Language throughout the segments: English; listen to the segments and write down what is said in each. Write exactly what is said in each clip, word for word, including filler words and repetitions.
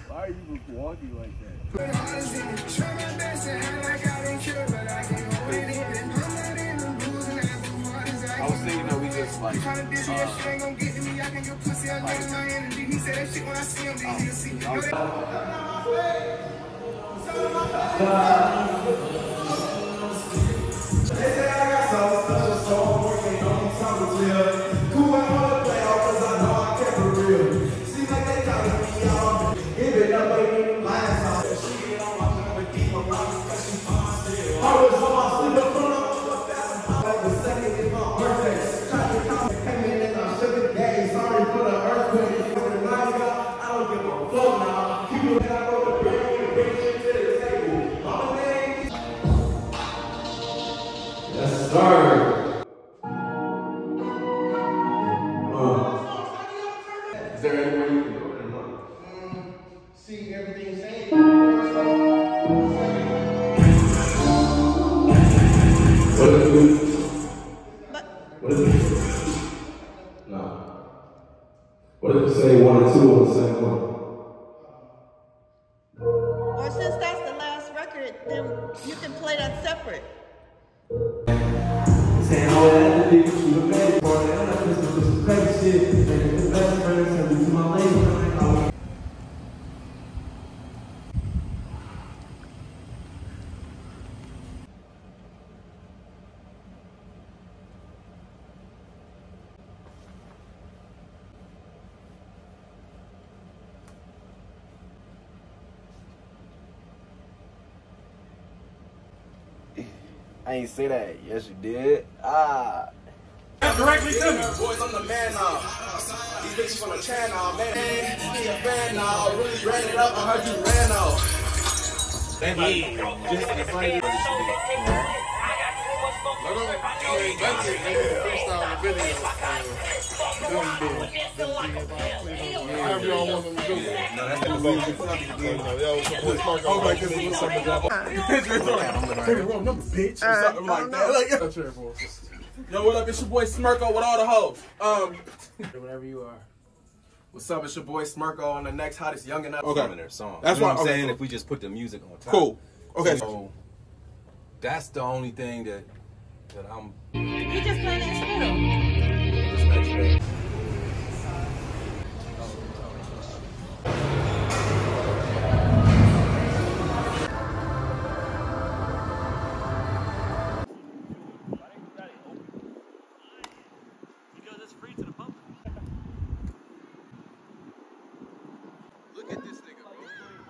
Why are you walking like that? I was thinking that we just like, uh, is there any way you can do it or not? Mm, see everything saying. What if we? What if we? No. What if we say one or two on the same one? Or since that's the last record, then you can play that separate. Saying all that to people, she was mad for it. I'm like, this is some crazy shit. And the best friends and to my lady. I ain't say that. Yes, you did. Ah. Directly to me. Boys, I'm the man now. These bitches on the channel, man. Be a fan now. Really ran it up. I heard you ran out. Thank you. Just as funny. However y'all want them to do it. No, that's the vote. Oh, like this is something that bitch or something like that. Like, yo, what up? It's your boy Smerco with all the hoes. Um, Whatever you are. What's up? It's your boy Smerco on the next hottest young and up. okay. In their song. That's you know what I'm okay, saying. cool. If we just put the music on top. Cool. Okay. So that's the only thing that that I'm. You just play the instrumental. This next day. Look at this nigga, bro.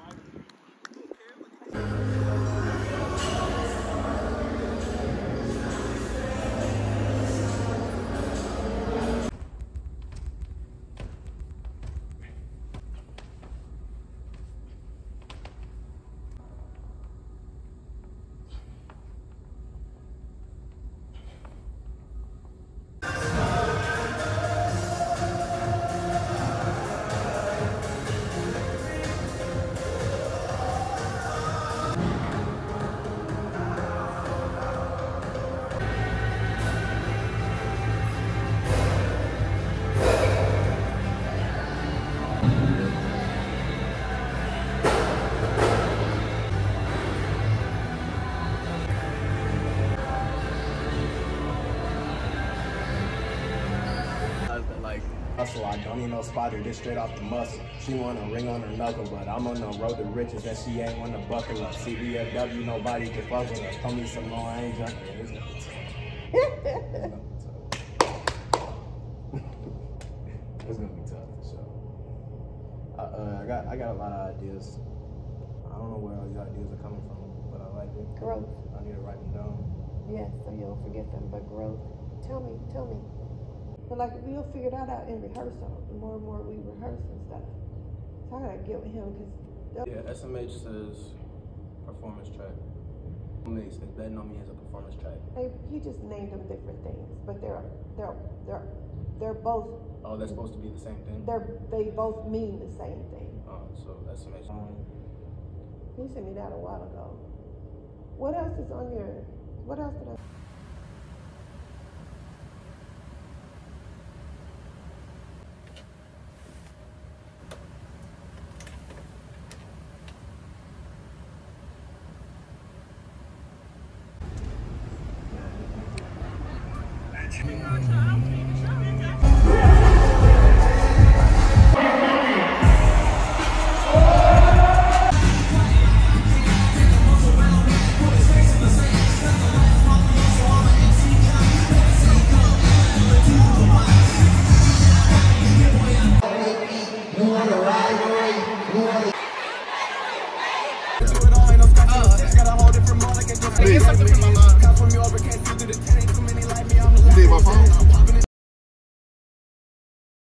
Hustle, I don't need no spotter, this straight off the muscle. She want a ring on her knuckle, but I'm on the road to riches and she ain't want to buckle up. C B F W, nobody can fuck with us. Told me some more, I ain't junking. It's gonna be tough. It's gonna be tough for sure. I, uh, I got I got a lot of ideas. I don't know where all these ideas are coming from, but I like it. Growth. I need to write them down. Yes, so you don't forget them, but growth. Tell me, tell me. But like, we'll figure that out in rehearsal. The more and more we rehearse and stuff. So I gotta get with him because. Yeah, S M H says performance track. It's betting on me as a performance track. They, he just named them different things, but they're they're they're they're both. Oh, they're supposed to be the same thing. They're they both mean the same thing. Oh, so S M H. He sent me that a while ago. What else is on your? What else did I? Please.